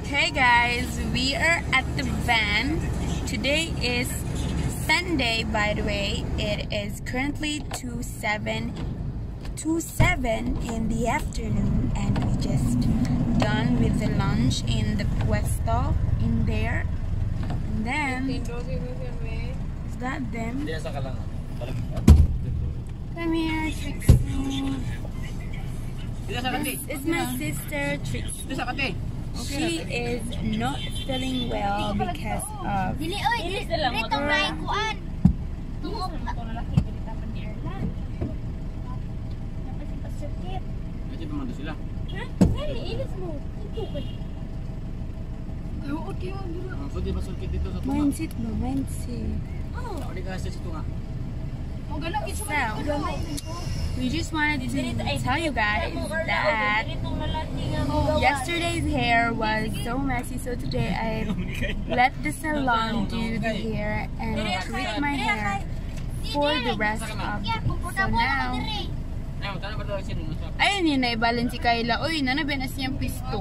Hey guys, we are at the van. Today is Sunday, by the way. It is currently 2:07 in the afternoon, and we just done with the lunch in the puesto in there. And then, is that them? Come here, Trixie. This is my sister, Trixie. She is not feeling well because of mindset ba? Mindset. So, we just wanted to tell you guys that yesterday's hair was so messy, so today I let the salon do the hair and treat my hair for the rest of it. So now, ayun yun, naibalan si Kayla. Uy, nanabi na siyang pisto.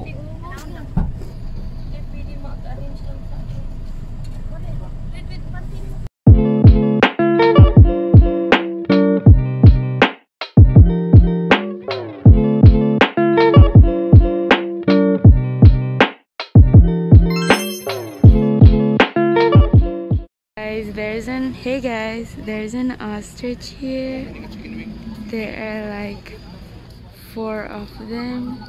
Hey guys, there's an ostrich here. There are like 4 of them.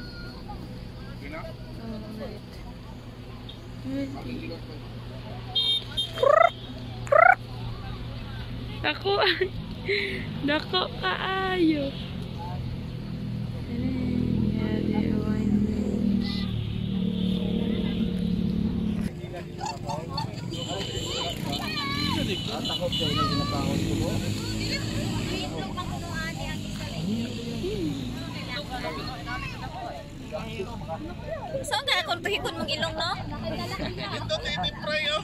Dako kaayo. Saan ka kung tuhikon mong ilong, no? Ito to i-try, oh.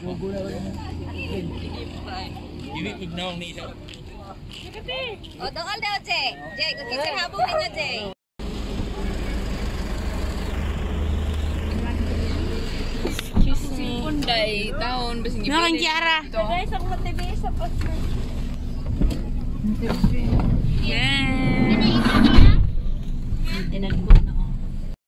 Ignaw ni isa. O, dongal daw, Jay. Jay, kung kisir habungin na, Jay. Excuse me. Punday, taon. Nakang Kiara. Guys, ako matibay sa poster. Yeah. Tinagpot.